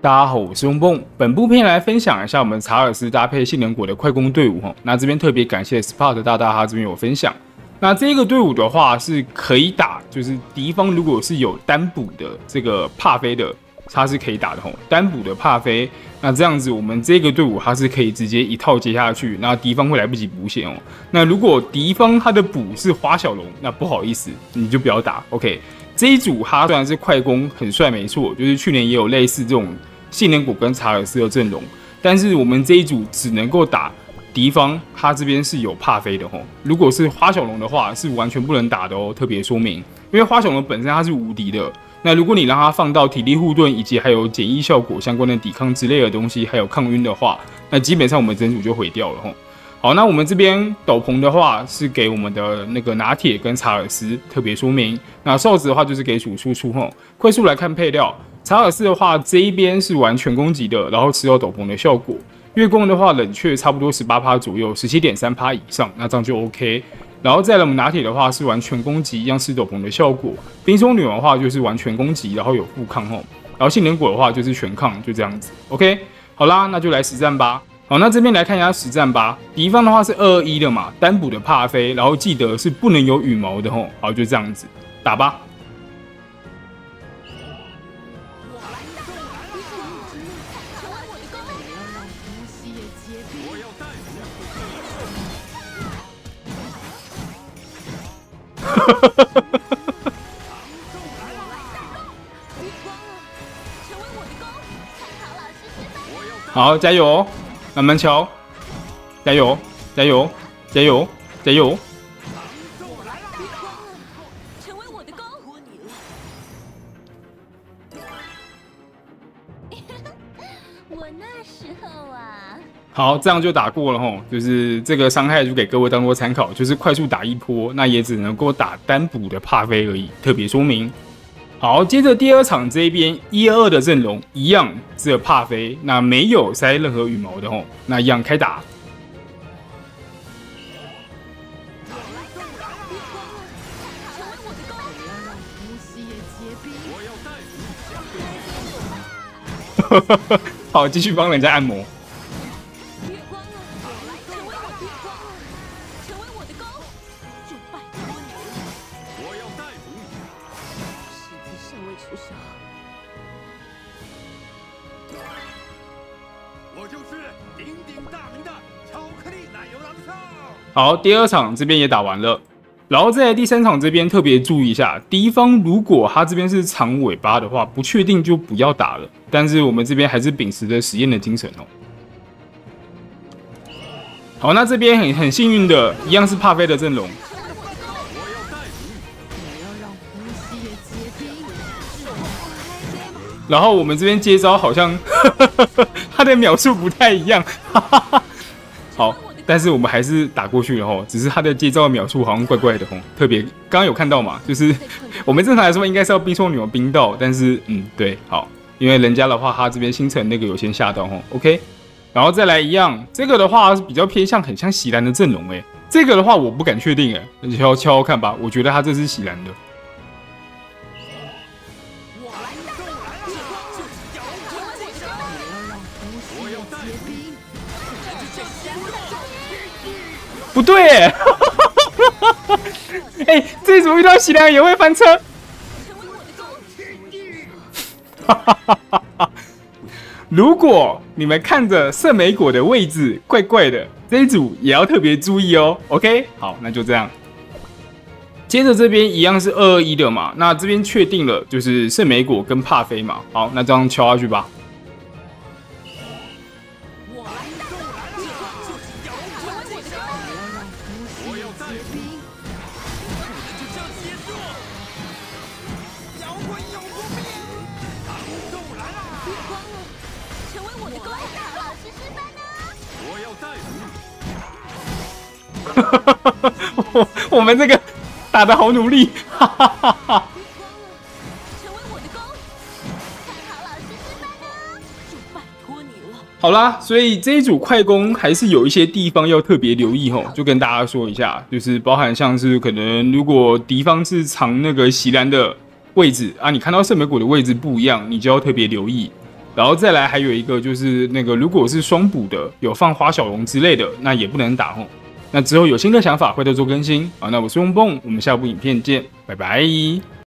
大家好，我是翁蹦。本部片来分享一下我们查尔斯搭配杏仁果的快攻队伍哈。那这边特别感谢 Spot 大大他这边有分享。那这个队伍的话是可以打，就是敌方如果是有单补的这个帕菲的，他是可以打的吼。单补的帕菲，那这样子我们这个队伍它是可以直接一套接下去，那敌方会来不及补血哦。那如果敌方他的补是花小龙，那不好意思，你就不要打。OK， 这一组他虽然是快攻很帅没错，就是去年也有类似这种杏仁果跟查尔斯的阵容，但是我们这一组只能够打敌方，他这边是有帕菲的吼。如果是花小龙的话，是完全不能打的哦，特别说明，因为花小龙本身它是无敌的。那如果你让它放到体力护盾以及还有减一效果相关的抵抗之类的东西，还有抗晕的话，那基本上我们整组就毁掉了吼。好，那我们这边斗篷的话是给我们的那个拿铁跟查尔斯，特别说明。那哨子的话就是给主输出吼。快速来看配料。查尔斯的话，这一边是玩全攻击的，然后持有斗篷的效果。月光的话，冷却差不多 18% 左右 17.3% 以上，那这样就 OK。然后再来我们拿铁的话是玩全攻击，一样是斗篷的效果。冰松女王的话就是玩全攻击，然后有负抗吼。然后杏仁果的话就是全抗，就这样子。OK， 好啦，那就来实战吧。好，那这边来看一下实战吧。敌方的话是221的嘛，单补的帕菲，然后记得是不能有羽毛的吼。好，就这样子打吧。好，加油哦，慢慢敲，加油，加油，加油，加油！成为我的弓，我那时候啊。好，这样就打过了吼，就是这个伤害就给各位当做参考，就是快速打一波，那也只能够打单补的帕菲而已，特别说明。好，接着第二场这边122的阵容一样只有帕菲，那没有塞任何羽毛的吼，那一样开打。好，继续帮人家按摩。 我就是鼎鼎大名的巧克力奶油狼兽。 好，第二场这边也打完了，然后在第三场这边特别注意一下，敌方如果他这边是长尾巴的话，不确定就不要打了。但是我们这边还是秉持着实验的精神哦。好，那这边很幸运的，一样是帕菲的阵容。然后我们这边接招好像他的秒数不太一样，好，但是我们还是打过去了吼，只是他的接招的秒数好像怪怪的吼，特别刚刚有看到嘛，就是我们正常来说应该是要冰霜女王冰到，但是对，好，因为人家的话他这边星辰那个有先下到吼 ，OK， 然后再来一样，这个的话是比较偏向很像席兰的阵容这个的话我不敢确定你敲看吧，我觉得他这是席兰的。不对耶，这组遇到席兰也会翻车。如果你们看着圣莓果的位置怪怪的，这一组也要特别注意哦。OK， 好，那就这样。接着这边一样是221的嘛，那这边确定了就是圣莓果跟帕菲嘛。好，那这样敲下去吧。我们这个打得好努力，哈哈哈哈！好啦，所以这一组快攻还是有一些地方要特别留意吼，就跟大家说一下，就是包含像是可能如果敌方是藏那个席兰的位置啊，你看到圣莓果的位置不一样，你就要特别留意。 然后再来还有一个就是那个如果是双补的，有放花小龙之类的，那也不能打吼。那之后有新的想法会再做更新啊。那我是翁蹦，我们下部影片见，拜拜。